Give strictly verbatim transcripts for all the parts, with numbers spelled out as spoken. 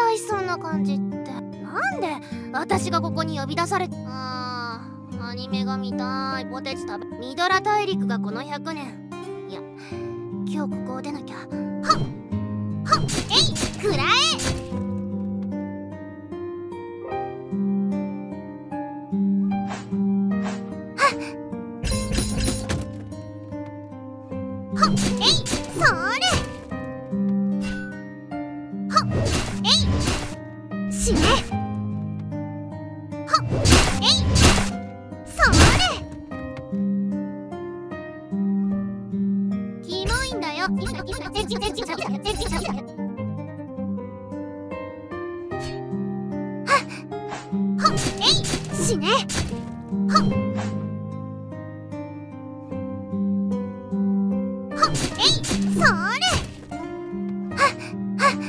かわいそうな感じってなんで私がここに呼び出され。あー、アニメが見たい。ポテチ食べ。ミドラ大陸がこのひゃくねん。いや、今日ここを出なきゃ。はっはっ、えい、くらえ。はっ、えい、それ。はっ、えい、死ね。はっ、えい、それ。キモいんだよ。はっ、はっ、えい、死ね。はっ、はっ、えい、それ。はっはっ、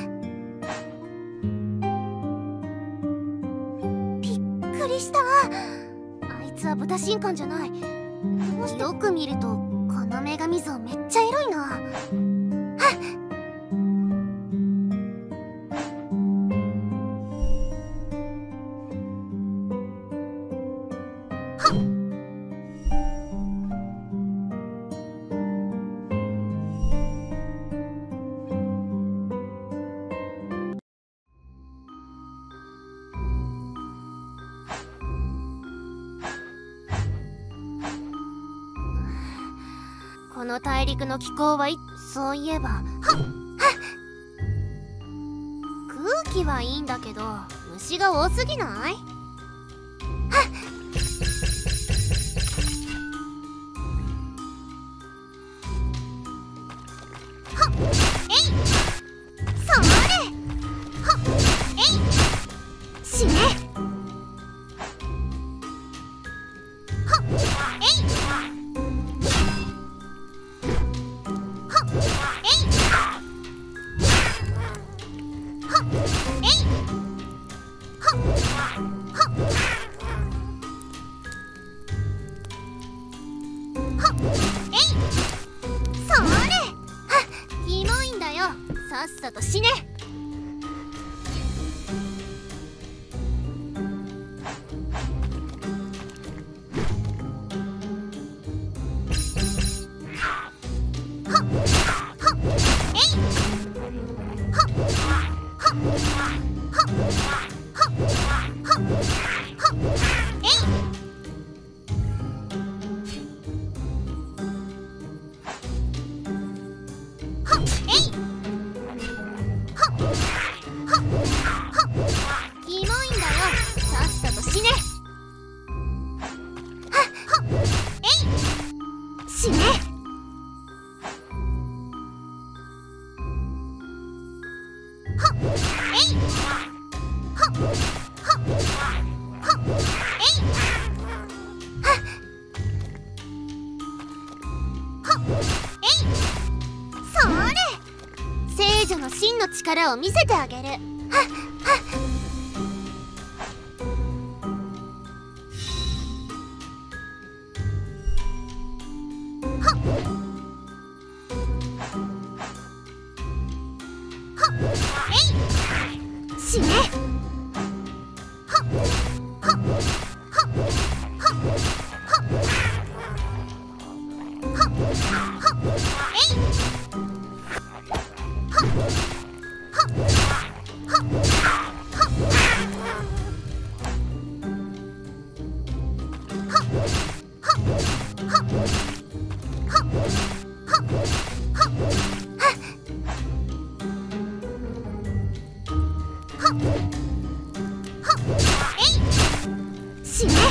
びっくりした。あいつは豚神官じゃない。どうしてよく見るとこの女神像めっちゃエロいな。はっ、はっ、この大陸の気候はいそういえば、はっはっ、空気はいいんだけど虫が多すぎない？はっ、はっ、えい、それ。はっ、えい、死ね。はっ、えい、はっ、えい、はっ、えい、はっ、はっ、はっ、えい、それ。はっ、キモいんだよ。さっさと死ね。はっ、はっ、えい、はっ、はっ、はっ、はっ、はっ、はっ、えい、はっ、えい、はっ、はっ、はっ、キモいんだよ。さっさと死ね。はっ、はっ、えい、死ね。はっ、えい、はっ、はっ、はっ、えい、はっ、はっ、えい、それ。聖女の真の力を見せてあげる。はっはっ、はっ、はっ、えい、死ね。はっ、はっ、はっ、はっ、はっ、はっ、はっ、えい、はっ、はっ、はっ、はっ、はっ、はっ、はっ、はっ、はっ、はっ、はっ、はっ、はっ、えい、死ね。